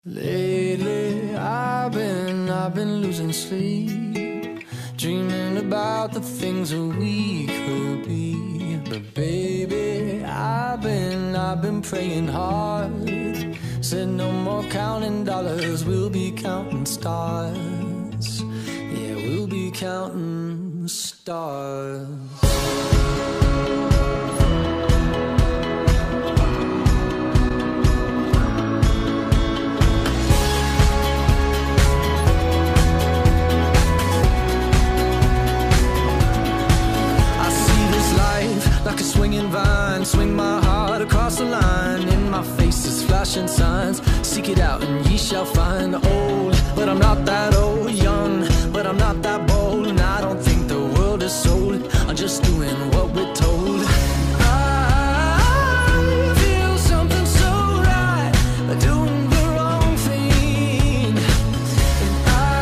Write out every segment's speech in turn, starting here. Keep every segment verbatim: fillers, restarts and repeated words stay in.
Lately, I've been, I've been losing sleep, dreaming about the things that we could be. But baby, I've been, I've been praying hard. Said no more counting dollars, we'll be counting stars. Yeah, we'll be counting stars. Like a swinging vine, swing my heart across the line. In my face is flashing signs. Seek it out and ye shall find. Old, but I'm not that old. Young, but I'm not that bold. And I don't think the world is sold. I'm just doing what we're told. I feel something so right, doing the wrong thing. And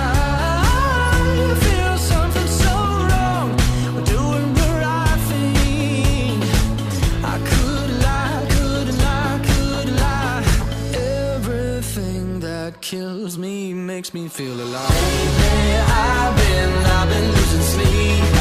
I feel something so wrong, doing the right thing. I could lie, could lie, could lie. Everything that kills me makes me feel alive. Lately, I've been, I've been losing sleep.